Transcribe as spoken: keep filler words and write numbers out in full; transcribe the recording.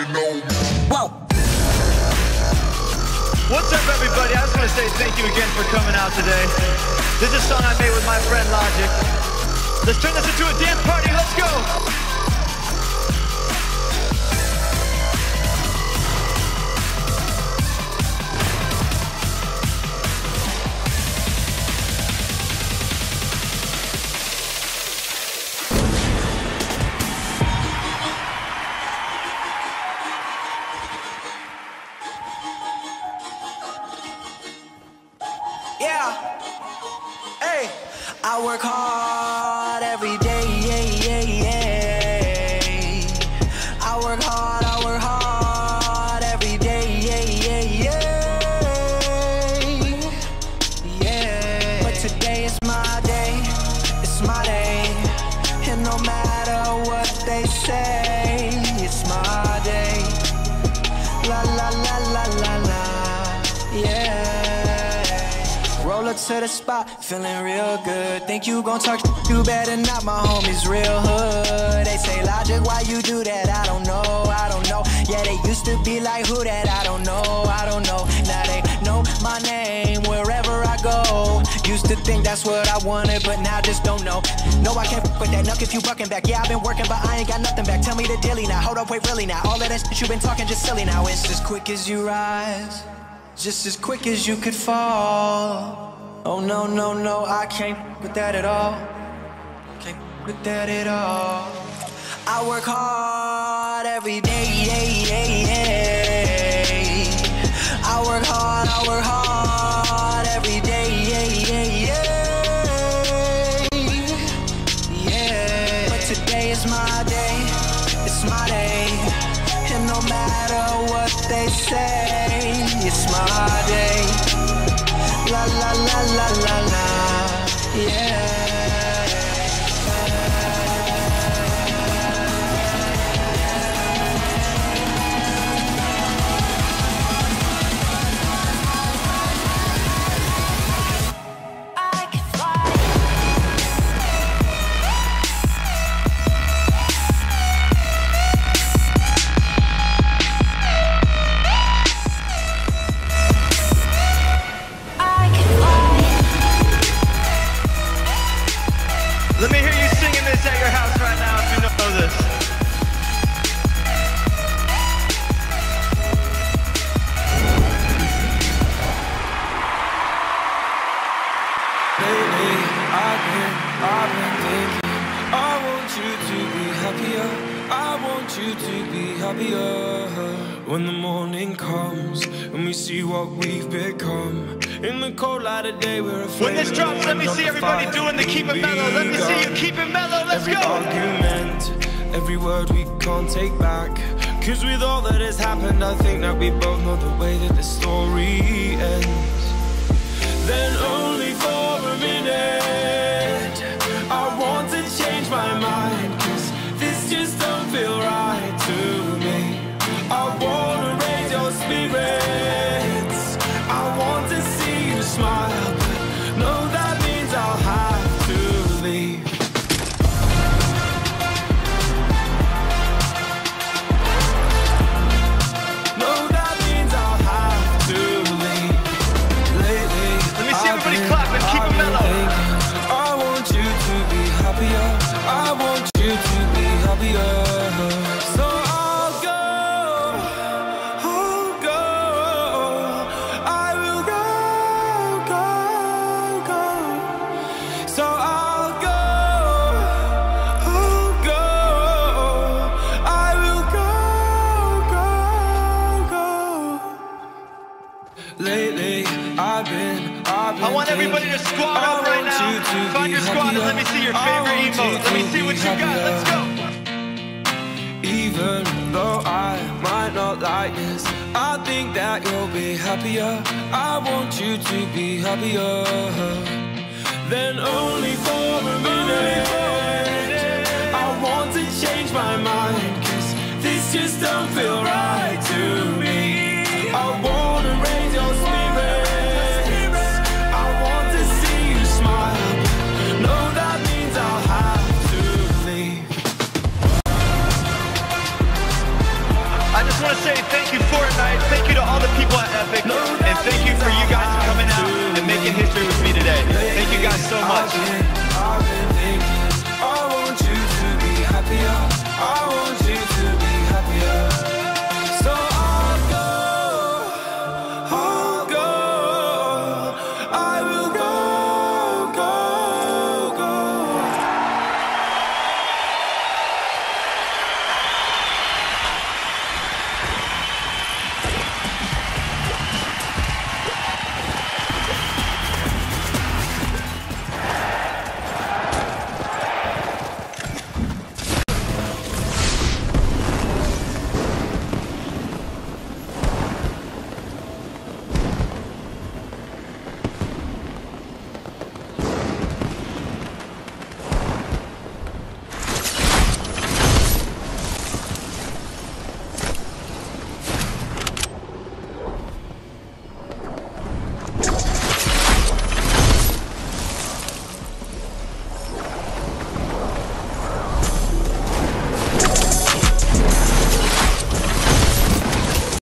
you know me. Whoa. What's up, everybody? I just want to say thank you again for coming out today. This is a song I made with my friend Logic. Let's turn this into a dance party. Let's go. Yeah, hey, I work hard every day, yeah, yeah, yeah. I work hard, I work hard every day, yeah, yeah, yeah. Yeah, but today is my day, it's my day. And no matter what they say, it's my day. La, la, la, la, la, la, yeah. Roll up to the spot, feeling real good. Think you gon' talk, you better not, my homies real hood. They say, Logic, why you do that? I don't know, I don't know. Yeah, they used to be like, who that? I don't know, I don't know. Now they know my name wherever I go. Used to think that's what I wanted, but now just don't know. No, I can't f with that, nuck if you bucking back. Yeah, I've been working, but I ain't got nothing back. Tell me the dilly now, hold up, wait, really now. All of that shit you been talking just silly now. It's as quick as you rise, just as quick as you could fall. Oh no, no, no, I can't with that at all. Can't with that at all. I work hard every day, yeah, yeah, yeah. I work hard, I work hard every day, yeah, yeah, yeah. Yeah, but today is my day, it's my day. And no matter what they say, it's my day. La la la la la la, yeah. Let me hear you singing this at your house right now if you know this. Lately, I've been, I've been thinking, I want you to be happier, I want you to be happier. When the morning comes and we see what we've become, in the cold light of day we're afraid. When this drops, let me see everybody doing the keep it mellow. Let me see you keep it mellow. Let's every go. Argument, every word we can't take back. Cause with all that has happened, I think that we both know the way that the story ends. Then only for a minute, I want to change my mind. Cause this just don't feel right to me. I wanna raise your spirits, I want to see you smile, but no, that means I'll have to leave. No, that means I'll have to leave. Lately, let me see I've everybody been, clap and keep I've it mellow. Thinking, I want you to be happier, I want you to be happier. So I'll go, I'll go, I will go, go, go. So I'll go, I'll go, I will go, go, go. Lately, I've been, I've been I want everybody to squat up right now. Find your squad and let me see your favorite emote. Let me see what you got. Let's go. Even though I might not like this, I think that you'll be happier. I want you to be happier. Then only for a minute, I want to change my mind. Cause this just don't feel right to me. I wanna raise your spirits, I want to see you smile. No, that means I'll have to leave. I just again.